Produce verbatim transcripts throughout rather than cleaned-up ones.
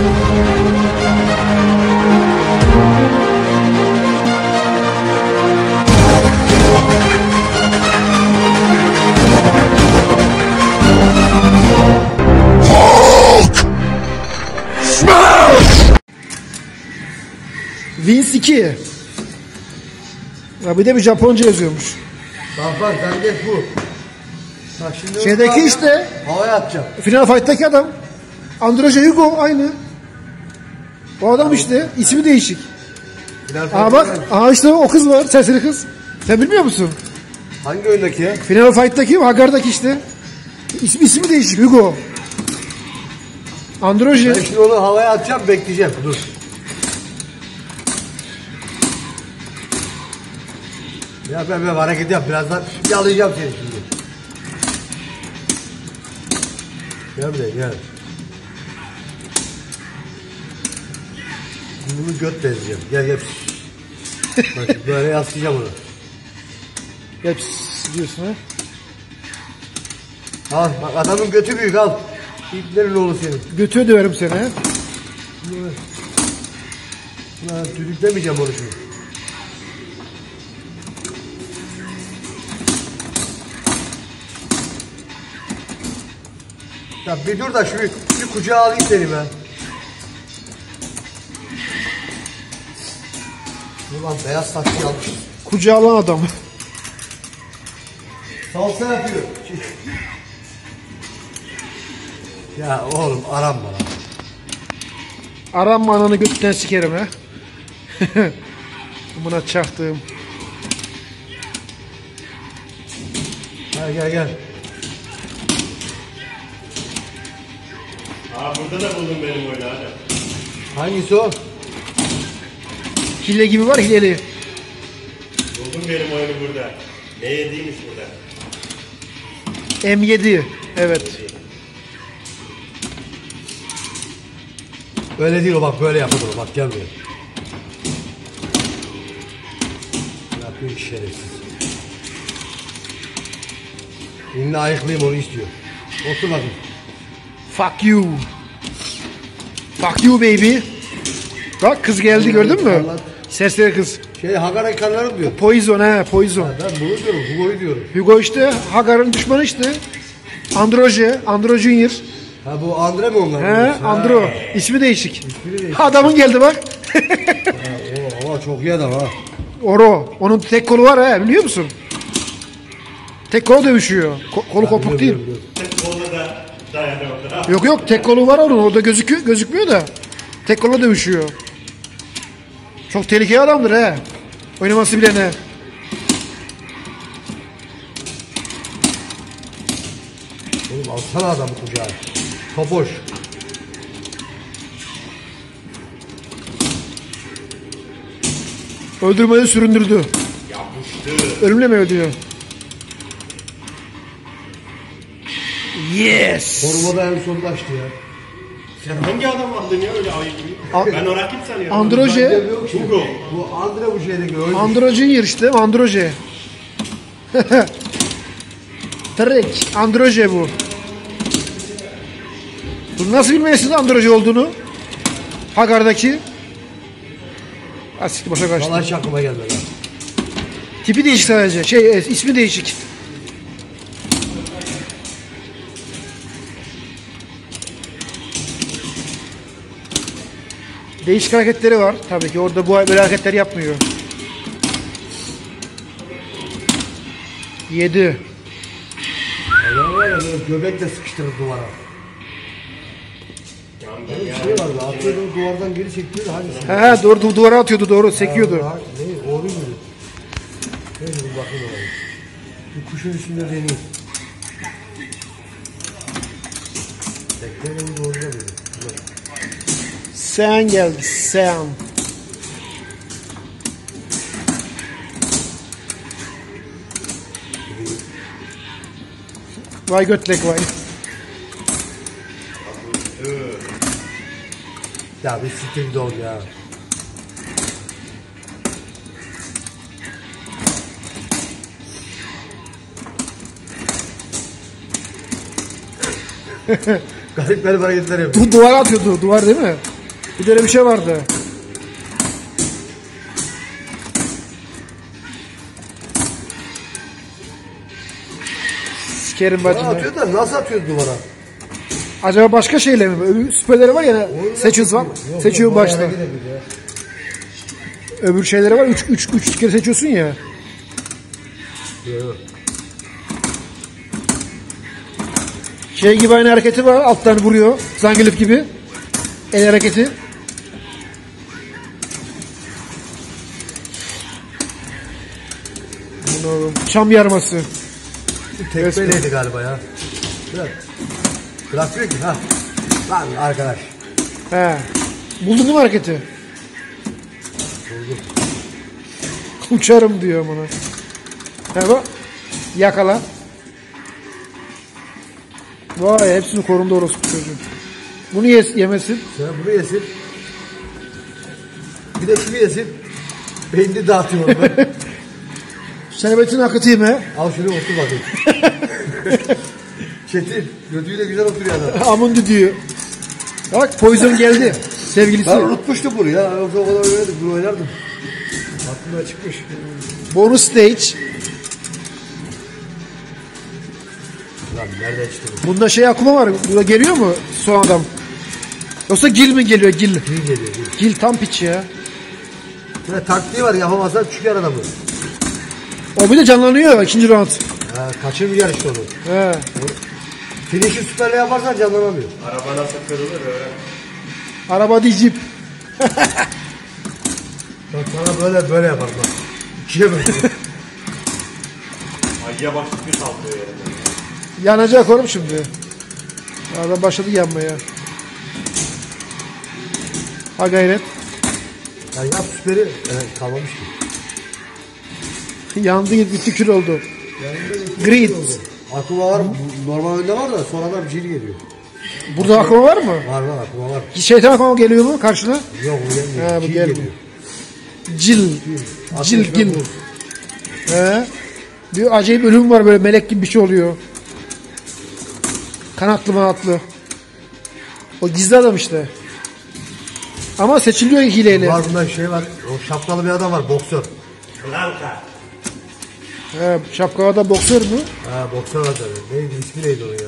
Vince iki. Ya bir de bir Japonca yazıyormuş. Bak bak Zangief bu. Bak şimdi şeydeki işte. Havaya atacağım. Final Fight'taki adam. Androje Hugo aynı. O adam işte. İsmi değişik. Aa bak. Aa işte o kız var. Serseri kız. Sen bilmiyor musun? Hangi oyundaki ya? Final Fight'taki Hagar'daki işte. İsmi, ismi değişik. Hugo. Androje. Ben şimdi onu havaya atacağım, bekleyeceğim. Dur. Ya ben ben hareket yap birazdan yalayacağım seni şimdi. Gel buraya gel. Şimdi bunu göt bezeceğim. Gel gel. Bak böyle yaslayacağım onu. Hep diyorsun ha. Al bak adamın götü büyük al. İplerin oğlu senin. Götüye döverim seni ha. Ulan düdüklemeyeceğim onu şimdi. Ya bir dur da şu bir kucağa alayım seni ben. Ulan beyaz saçlı almış. Kucağa alan adam. Salsa yapıyor. Ya oğlum aram bana. Aram ananı götünden sikerim ha. Buna çaktım. Gel gel gel. Aa burada da buldum benim oyunu hadi. Hangisi o? Hile gibi var hileli. Buldum benim oyunu burada. Ne yediğimiz burada. M yedi. Evet. Öyle değil o bak böyle yapalım bak gel buraya. Yapıyor şerefsiz. Elini ayıklayayım onu istiyor. Otur bakayım. Fuck you. Fuck you baby. Bak kız geldi gördün mü? Serseri kız. Şey Hagar ekranlarım diyor. Poison he poison. Ben bunu diyorum Hugo'yu diyorum. Hugo işte Hagar'ın düşmanı işte. Androje. Andro Junior. Ha bu Andre mi onlar? He Andro. İsmi değişik. İsmi değişik. Adamın geldi bak. Oo, oo, çok iyi adam ha. Oro. Onun tek kolu var ha biliyor musun? Tek kolu dövüşüyor. Ko- kolu kopuk değil. Kolda da dayanıyor. Yok yok tek kolu var onun. Orada gözüküyor, gözükmüyor da. Tek kolla dövüşüyor. Çok tehlikeli adamdır he. Oynaması bile ne. Oğlum alsana adamı kucağa. Topoş. Öldürmeye süründürdü. Yapıştı. Ölümle mi öldürüyor? Yes. Korumada en sonunda açtı ya. Sen hangi adam aldın ya öyle ayı gibi? A- Ben o rakip sanıyorum. Androje. Bence yok ki. Hugo. Bu Andre bu şeydeki öyle. Andro Junior işte. Androje. Trek. Androje bu. Bu nasıl bilmeyesiniz Androje olduğunu? Hagar'daki. Asikti boşa kaçtı. Vallahi hiç aklıma gelmedi. Tipi değişik sadece. Şey ismi değişik. Değişik hareketleri var. Tabii ki orada bu böyle hareketler yapmıyor. Yedi. Adam var ya böyle göbekle sıkıştırır duvara. Bir şey vardı. Atıyordu duvardan geri çekiyordu. Hangisi? He he doğru du- duvara atıyordu doğru sekiyordu. Ha, ne? Oğlu gibi. Neyse bir bakayım oraya. Bir kuşun üstünde deneyim. Teklerin doğru da böyle. Sen geldi sen. Vay götlek vay. Ya bir siktir ol ya. Garip garip hareketler yapıyor. Du duvara atıyordu duvar değil mi? Bir de öyle bir şey vardı. Sikerim Bana bacını. atıyor da nasıl atıyor duvara? Acaba başka şeyler mi? Öbür süperleri var ya, seçiyorsun var. Yok, Seçiyor yok, başta. bayağı gidebilir ya. Öbür şeyleri var. üç üç üç kere seçiyorsun ya. Yok. Şey gibi aynı hareketi var. Alttan vuruyor. Zangief gibi. El hareketi. Bunu oğlum. Çam yarması. Tekmeleydi galiba ya. Bırak. Bırakmıyor ki ha. Lan arkadaş. He. Buldun değil mi hareketi? Buldum. Uçarım diyor bana. He bak. Yakala. Vay hepsini korundu orospu çocuğum. Bunu yes, yemesin. Sen bunu yesin. Bir de şunu yesin. Beynini dağıtıyor ondan. Şerbetini akıtayım he. Al şunu otur bakayım. Çetin. Götüyle güzel oturuyor adam. Amundi diyor. Bak Poison geldi. Sevgilisi. Ben unutmuştum bunu ya. Yoksa o kadar oynardım. Bunu oynardım. Aklımdan çıkmış. Bonus stage. Lan nereden çıktı bu? Bunda şey akuma var. Burada geliyor mu son adam? Yoksa Gil mi geliyor Gil? İyi geliyor. Iyi. Gil tam piç ya. Böyle taktiği var yapamazsan çıkar adamı. O bir de canlanıyor ikinci round. Ha, kaçırmıyor işte onu. He. Finish'i süperle yaparsan canlanamıyor. Araba nasıl kırılır öğren. Araba değil jip. Bak sana böyle böyle yapar bak. İkiye böyle. Ayıya başlık bir saldırıyor yani. Yanacak oğlum şimdi. Adam başladı yanmaya. Ha gayret. Ya yap süperi. Evet, kalmamış ki. Yandı gitti kül oldu. Grid. Akuma var mı? Normal önde var da sonradan cil geliyor. Burada akuma var mı? Var var akuma var. Şeytan akuma geliyor mu karşına? Yok bu gelmiyor. Ha, bu Cil gelmiyor. geliyor. Cil. Cil Ateş ve gil. buz. He. Bir acayip ölüm var böyle melek gibi bir şey oluyor. Kanatlı manatlı. O gizli adam işte. Ama seçiliyor hileyle. Var bunda şey var. O şapkalı bir adam var boksör. Blanka. He, şapkalı boksör mü? Ha boksör var tabii. Neydi ismi neydi onun ya?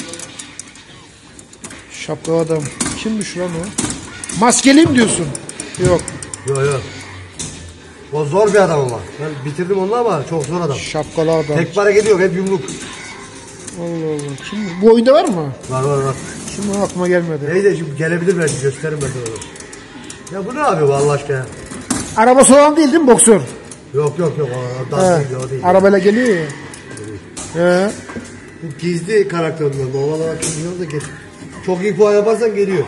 Şapkalı adam. Kimmiş lan o? Maskeli mi diyorsun? Yok. Yok yok. O zor bir adam ama. Ben bitirdim onu ama çok zor adam. Şapkalı adam. Tek para geliyor hep yumruk. Allah Allah. Kim? Bu oyunda var mı? Var var var. Şimdi aklıma gelmedi. Neyse şimdi gelebilir belki gösteririm ben sana onu. Ya bu ne yapıyor bu Allah aşkına? Arabası olan değil değil mi boksör? Yok yok yok o, o dans He. değil o değil. Arabayla geliyor ya. He. Bu gizli karakter onlar. Normal olarak kimse da geç. Çok iyi puan yaparsan geliyor.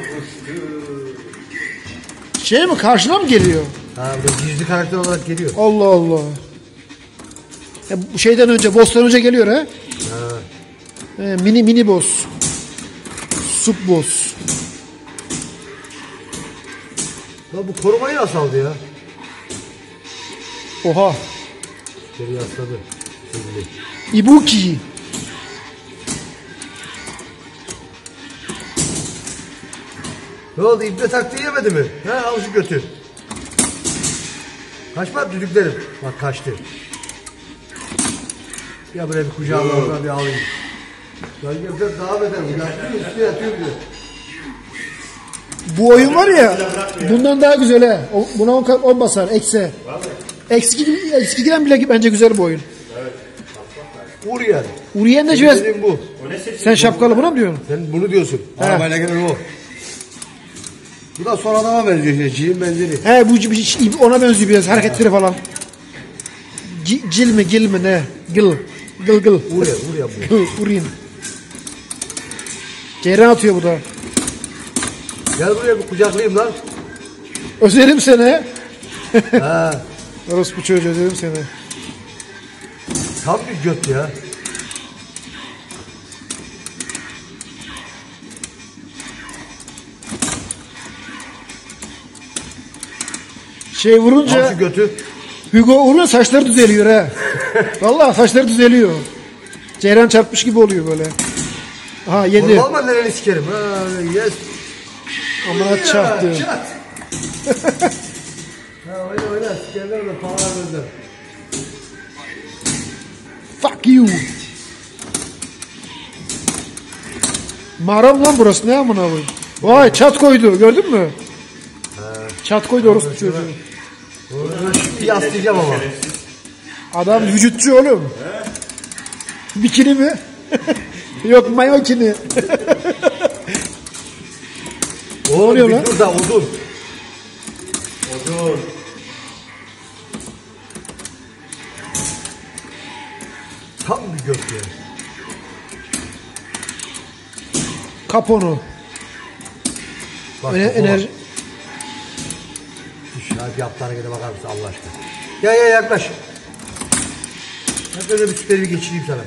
Şey mi karşına mı geliyor? Ha bu gizli karakter olarak geliyor. Allah Allah. Ya bu şeyden önce, boss'tan önce geliyor ha? Ha. He, mini mini boss. Sub boss. Ya bu korumayı nasıl aldı ya? Oha. Geri yasladı. Şimdi. Ibuki. Ne oldu? İbne taktiği yemedi mi? Ha al şu götü. Kaçma düdüklerim. Bak kaçtı. Ya böyle bir kucağıma oradan bir alayım. Ben gökten daha beter. Yatıyor üstüne yatıyor bir de. Bu oyun var ya, bundan daha güzel he. O- Buna on basar, eksi. Eksi, eksi giden bile bence güzel bu oyun. Vur yani. Uriyen de biraz... Dediğim bu. O ne sesi? Sen şapkalı buna mı diyorsun? Sen bunu diyorsun. Arabayla gelen o. Bu da son adama benziyor işte. Cilin benzeri. He bu bu- ona benziyor biraz hareketleri falan. G- Cil mi gil mi ne? Gıl. Gıl gıl. Vur ya vur ya bu. Gıl Uriyen. Ceyran atıyor bu da. Gel buraya bir kucaklayayım lan. Özelim seni. Ha. Orospu çocuğu özelim seni. Tam bir göt ya. Şey vurunca... Al şu götü. Hugo vurunca saçları düzeliyor ha. Vallahi saçları düzeliyor. Ceyran çarpmış gibi oluyor böyle. Aha yedi. Normal nereni sikerim. Ha yes. Amına çarptı. Çat. Ha oyna oyna. Sikerler de paralar önden. Fuck you. Mağara mı lan burası, ne amına koyayım? Vay çat koydu, gördün mü? He. Çat koydu orospu çocuğu. Bir yaslayacağım ama. Adam vücutçu oğlum. Bikini mi? Yok mayokini. Oğlum oluyor bir lan? dur da odun. Odun. Tam bir gök ya. Kap onu. Bak, Ener- bak, enerji. Şu an yaptığı harekete bakar mısın Allah aşkına? Ya ya yaklaş. Ben böyle bir süperi bir geçireyim sana.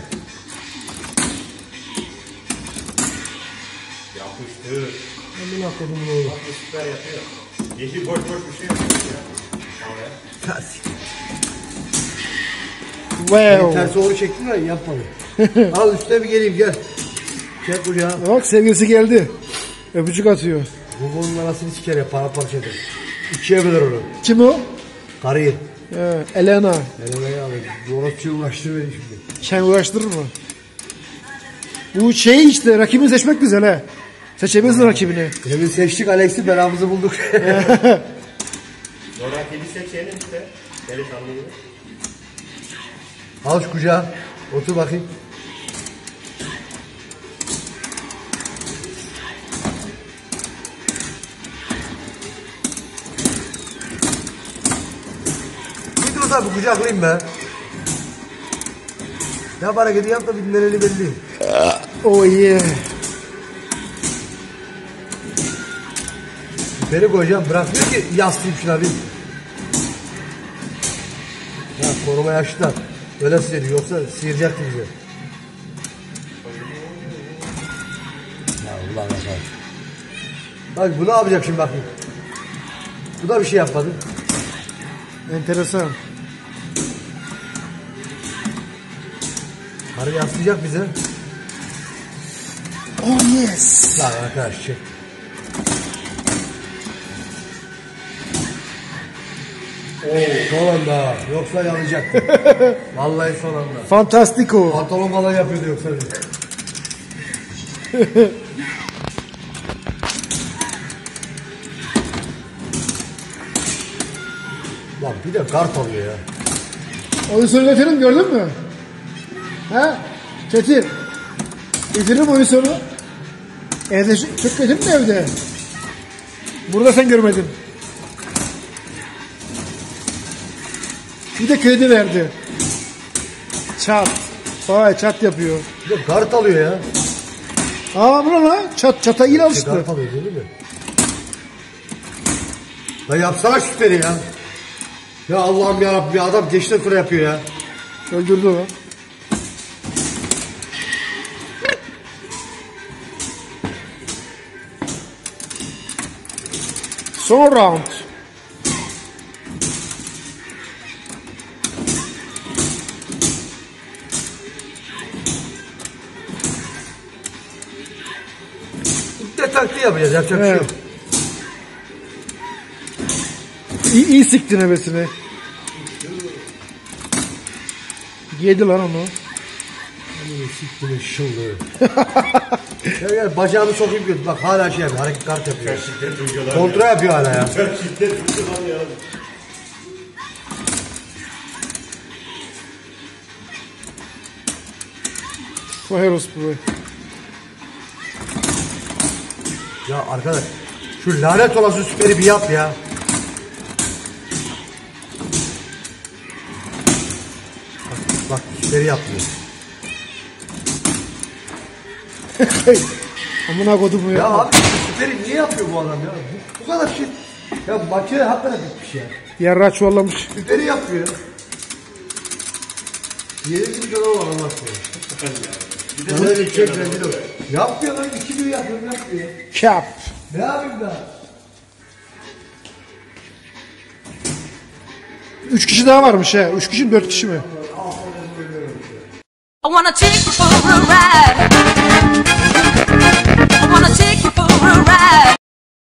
Yapıştır. Amına kodumun oğlu. Süper yapıyor. Yeşil boş boş bir şey yapıyor ya. Tas. Wow. Tersi oğlu çektin mi? Yapmadım. Al üstüne bir geleyim gel. Çek kucağa. Bak sevgilisi geldi. Öpücük atıyor. Bu kolun arasını siker ya para parça eder. İkiye böler onu. Kim o? Karıyı. Ee, Elena. Elemeyi alayım. Doğratçıyı uğraştır beni şimdi. Sen uğraştırır mı? Bu şey işte, rakibini seçmek güzel he. Seçebilirsin rakibini. Demin seçtik Alex'i belamızı bulduk. Sonra kedi seçelim işte. Delikanlı gibi. Al şu kucağa. Otur bakayım. Bir dur da bu kucaklayayım be. Ne hareketi yap da bir nereli belli. Oh yeah. Beni koyacağım bırakmıyor ki yaslayayım şuna bir. Ya koruma yaşlı. Öyle sıyırıyor yoksa sıyıracaktı bize. Ya ulan ulan. Bak bu ne yapacak şimdi bakayım. Bu da bir şey yapmadı. Enteresan. Karı yaslayacak bize. Oh yes. Lan arkadaş çek. Son anda. Yoksa yanacaktı. Vallahi son anda. Fantastico. Pantolon falan yapıyordu yoksa. Lan bir de kart alıyor ya. Oyun sonu getirin, gördün mü? He? Çetin. Getiririm oyun sonu. Evde çok getirin mi evde? Burada sen görmedin. Bir de kredi verdi. Çat. Vay çat yapıyor. Bir de kart alıyor ya. Aa bu ne lan? Çat, çata iyi Bir alıştı. kart alıyor değil mi? Ya yapsana süperi ya. Ya Allah'ım yarabbim ya adam geçti sıra yapıyor ya. Öldürdü o. Son round. Bir de taktiği yapacağız yapacak bir şey Evet. yok. İyi, iyi siktin hevesini. Yedi lan onu. Siktirin şıllığı. Gel gel bacağını sokayım götür. Bak hala şey yapıyor. Hareket kart yapıyor. Şiddet uygulanan Kontra yapıyor hala ya. Şiddet uygulanan Fueros bu. Ya arkadaş şu lanet olası süperi bir yap ya. Bak, bak süperi yapmıyor. Amına kodum ya. Ya abi şu süperi niye yapıyor bu adam ya? Bu, bu kadar şey. Ya makine hakikaten bitmiş ya. Yarrağı çuvallamış. Süperi yapmıyor. Yeni bir canavar var Allah aşkına. Bana bir çek rezil ol. Yapmıyor lan iki gün yapıyorum yapmıyor. Kap. Ne yapayım ben? Üç kişi daha varmış he. Üç kişi mi dört kişi mi? I wanna take you for a ride.